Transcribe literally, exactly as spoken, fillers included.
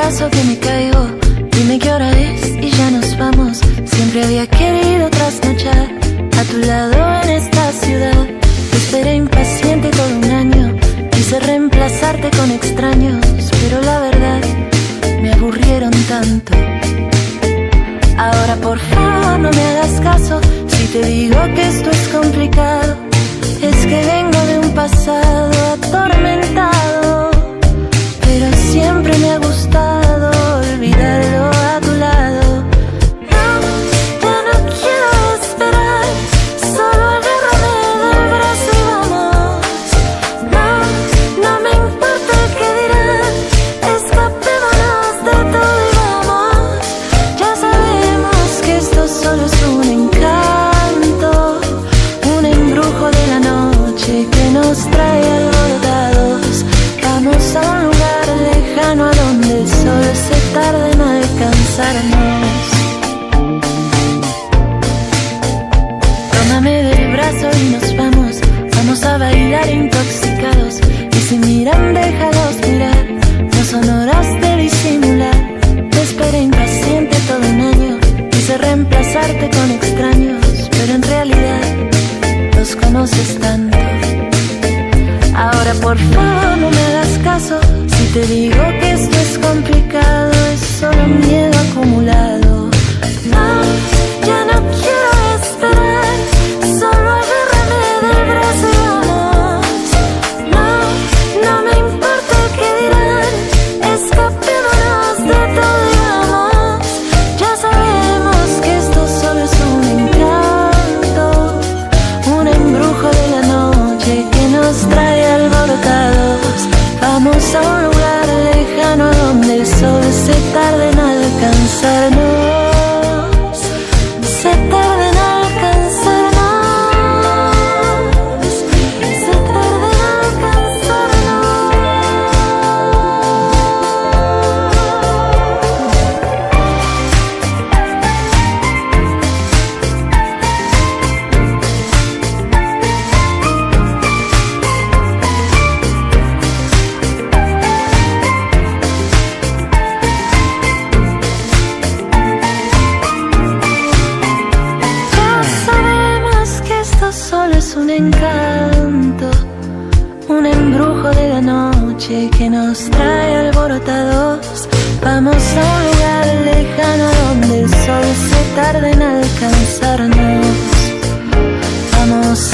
brazo que me caigo. Dime qué hora es y ya nos vamos. Siempre había querido trasnochar a tu lado en esta ciudad. Te esperé impaciente todo un año. Quise reemplazarte con extraños, pero la verdad me aburrieron tanto. Ahora por favor no me hagas caso si te digo que esto es complicado. Es que vengo de un pasado atormentado, pero siempre me ha gustado olvidarlo a tu lado. No, ya no quiero esperar, solo agárrame del brazo y vamos. No, no me importa qué dirán, escapémonos de todo y vamos. Ya sabemos que esto solo es un encanto, un embrujo de la noche que nos trae alborotados. Vamos a un lugar lejano a donde el sol se tarda en alcanzarnos. Tómame del brazo y nos vamos. Vamos a bailar intoxicados. Y si miran, déjalos mirar. No son horas de disimular. Te esperé impaciente todo un año. Quise reemplazarte con extraños, pero en realidad los conoces tanto. Ahora por favor no me hagas caso si te digo que esto es complicado, es solo miedo acumulado. No, ya no quiero esperar, solo agárrame del brazo y vamos. No, no me importa qué dirán, escapémonos de todo y vamos. Ya sabemos que esto solo es un encanto, un embrujo de la noche que nos trae alborotados. Vamos a un lugar lejano a donde el sol se tarda en alcanzarnos. Se tarda en alcanzarnos. Se tarda en alcanzarnos. Solo es un encanto, un embrujo de la noche que nos trae alborotados. Vamos a un lugar lejano donde el sol se tarda en alcanzarnos. Vamos